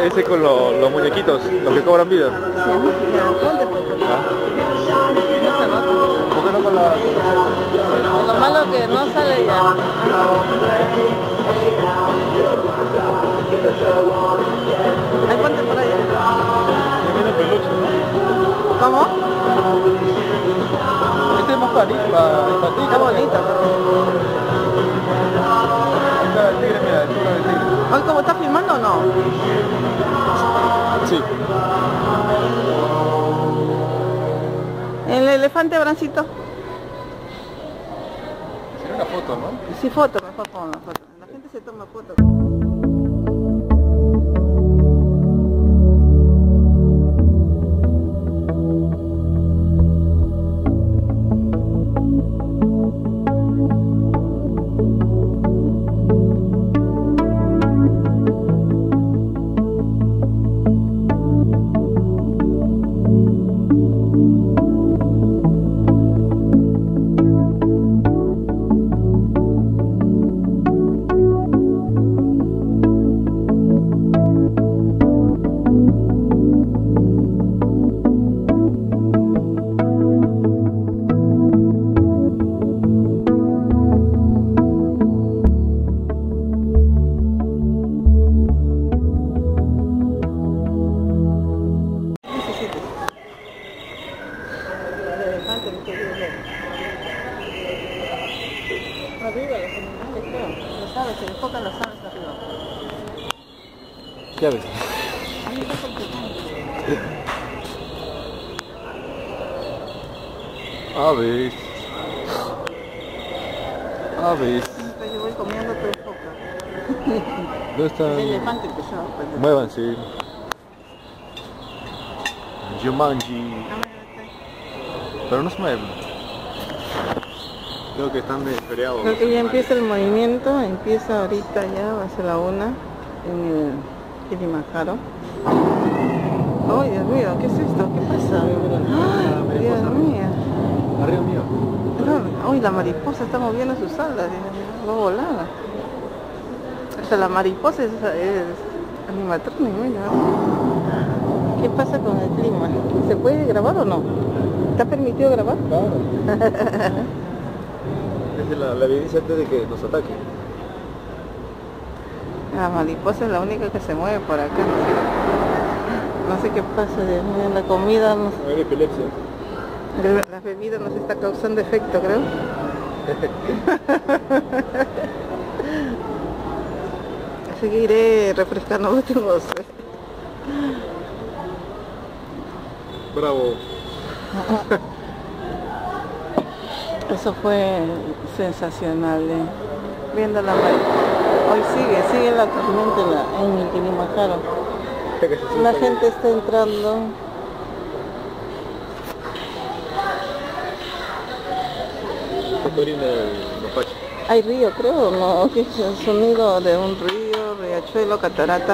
ese con los muñequitos, los que cobran vida. Sí, ya, ponte, pues. ¿Ah? No se nota. ¿Por qué no con la...? Lo malo que no sale ya. Ahí ponte por allá. Ya viene peluche, ¿no? ¿Cómo? Este es más para ti. Está bonito. Ahí está el tigre, mira, el tigre del tigre. Hoy, ¿cómo está filmando o no? Sí. El elefante, Abrancito. Sería una foto, ¿no? Sí, foto, mejor pon la foto. La gente se toma fotos. Arriba los animales, creo. Los aves, se enfocan las aves arriba. ¿Qué aves? Ahí está complicado. Aves. Aves. Entonces yo voy comiendo, tú enfocas. ¿Dónde están? El elefante empezó. Pues, Muévanse. Jumanji. Pero no se mueven. Creo que están de feriado. Creo que ya empieza el movimiento, empieza ahorita ya, va a ser la 1 en el Kilimanjaro. ¡Ay, Dios mío! ¿Qué es esto? ¿Qué pasa? ¡Ay, Dios mío! Arriba mío. ¡Ay, la mariposa está moviendo sus alas! Va a volar. Hasta la mariposa es animatronic, mira. ¿Qué pasa con el clima? ¿Se puede grabar o no? ¿Está permitido grabar? Claro. Es la evidencia antes de que nos ataquen. La mariposa es la única que se mueve por acá. No sé qué pasa, Dios mío, la comida nos... Hay epilepsia. La bebida nos está causando efecto, creo. Seguiré refrescando últimos. Bravo. Eso fue sensacional, viendo la mariposa. Hoy sigue la tormenta en el Kilimanjaro. La gente está entrando. ¿Qué orina el mapache? Hay río, creo, ¿no? ¿Qué es el sonido de un río, riachuelo, catarata?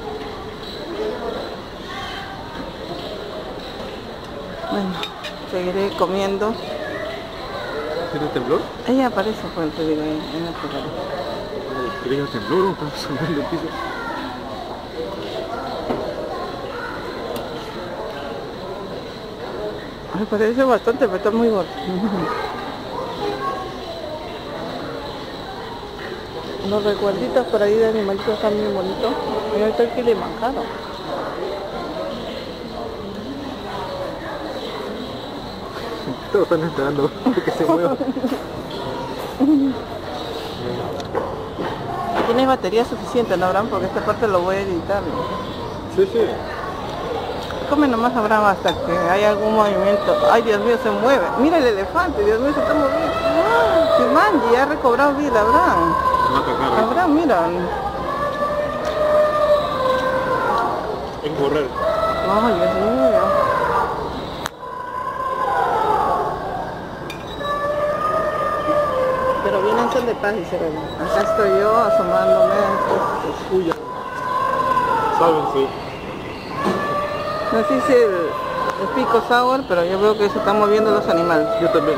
Bueno, seguiré comiendo. ¿Tiene temblor? Ella aparece, pues, te digo, en el programa. ¿Tiene temblor o estamos subiendo el piso? Me parece bastante, pero está muy gordo. Los recuerditos por ahí de animalitos están muy bonitos. Y ahorita el Kilimanjaro. Todos están esperando que se mueva. Tienes batería suficiente, ¿no, Abraham? Porque esta parte lo voy a editar. Sí, sí. Come nomás, Abraham, hasta que haya algún movimiento. Ay, Dios mío, se mueve. Mira el elefante, Dios mío, se está moviendo. ¡Ah! Jumanji, ya ha recobrado vida, Abraham. Abraham, mira. Es correr. Ay, Dios mío. Pero vienen son de paz, dice Rey. Acá estoy yo asomándome a estos. Uy, ya. Sálvense. No sé si el pico sour, pero yo veo que se están moviendo los animales. Yo también.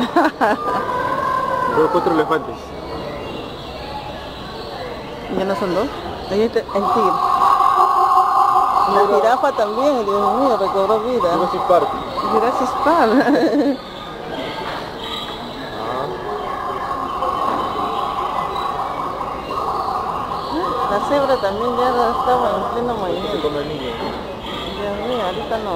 Veo 4 elefantes. ¿Ya no son 2? Ahí está el tigre. La jirafa también, Dios mío, recobró vida. Jurassic Park. Jurassic Park. La cebra también ya estaba en pleno Se movimiento. come el niño. Dios mío, ahorita no.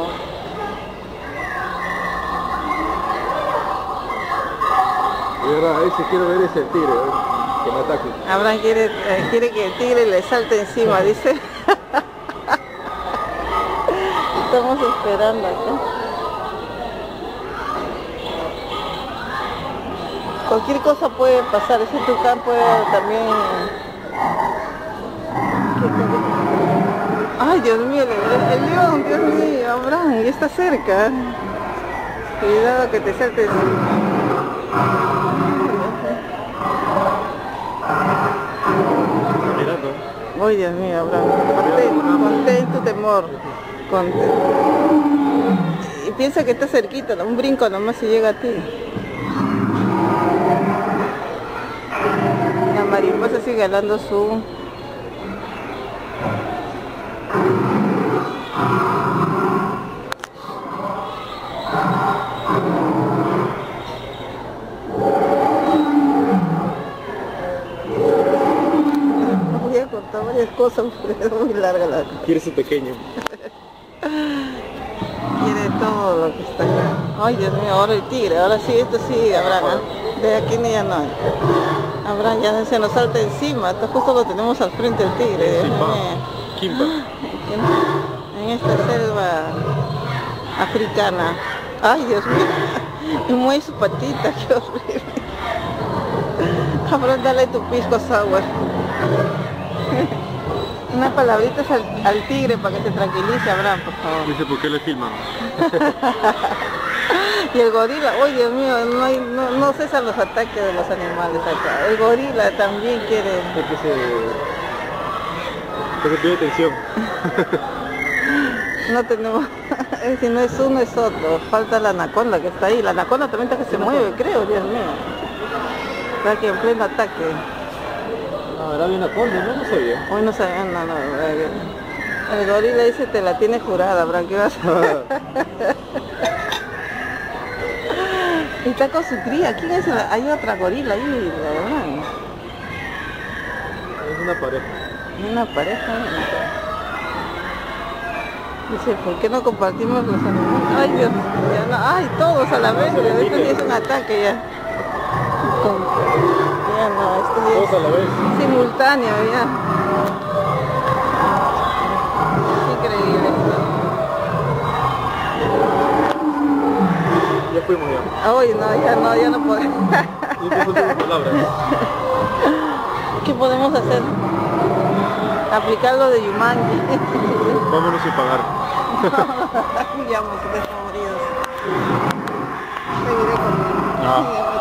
Y ahora ahí si quiero ver ese tigre, a ver, que me ataque. Abraham quiere que el tigre le salte encima, dice. Estamos esperando acá. Cualquier cosa puede pasar, ese tucán puede también... Ay, Dios mío, el león, Dios mío, Abraham, ya está cerca. Cuidado que te salte encima. Mirando. Ay, Dios mío, Abraham, contén tu temor. Contén. Y piensa que está cerquita, un brinco nomás se llega a ti. La mariposa sigue hablando su... Voy a contar varias cosas, porque es muy larga la... Quiere su pequeño. Quiere todo lo que está acá. Ay, Dios mío, ahora el tigre, ahora sí, esto sí, Abraham. De aquí ni ya no hay. Abraham ya se nos salta encima, esto justo lo tenemos al frente el tigre. Dios mío. Kimba. En esta selva africana. Ay, Dios mío, y mueve su patita, qué horrible. Abraham, dale tu pisco sour. Unas palabritas al tigre para que se tranquilice, Abraham, por favor. Dice, ¿por qué le filman? Y el gorila, oh Dios mío, no cesan los ataques de los animales acá. El gorila también quiere... Que se pide tensión. No tenemos... Si no es uno es otro. Falta la anaconda que está ahí. La anaconda también está que se mueve, creo, Dios mío. Está que en pleno ataque. No, era bien anaconda, ¿no? No sabía. Hoy no sabían, no. El gorila dice, te la tiene jurada, Abraham, ¿qué vas a hacer? Y está con su cría. ¿Quién es? Hay otra gorila ahí, Abraham. Es una pareja. Una pareja. Dice, ¿por qué no compartimos los animales? Ay, Dios, ya no, ay, todos a la vez, esto sí es un ataque ya. Ya no, esto ya Todos a la vez. es simultáneo ya. Es increíble esto. Ya fuimos ya. Ay, no, ya no podemos. Y estas últimas palabras. ¿Qué podemos hacer? Aplicar lo de Yumanji. Vámonos sin pagar. Ya, desfavoridos. Seguiré conmigo. Ah.